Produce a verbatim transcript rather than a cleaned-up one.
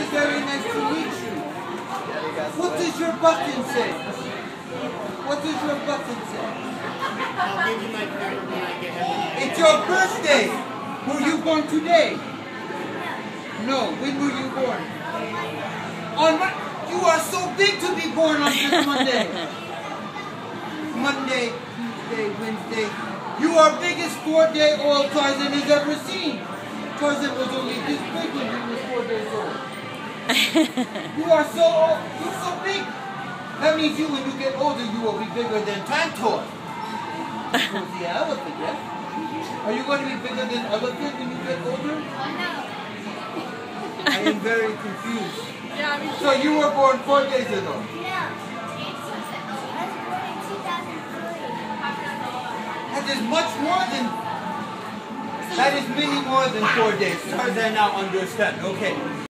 is very nice to meet you. What does your button say? What does your button say? I'll give you my card when I get home. It's your birthday. Were you born today? No. When were you born? On Mon- You are so big to be born on this Monday. Monday, Tuesday, Wednesday. You are biggest four-day-old Tarzan has ever seen. Tarzan was only this big when he was four days old. You are so old. You're so big. That means you, when you get older, you will be bigger than Tantor. Who's the elephant, yeah? Are you going to be bigger than elephant when you get older? I am very confused. Yeah, me too. So you were born four days ago? Yeah. I was born in two thousand three. That is much more than, that is many more than four days. Tarzan now understand. Okay.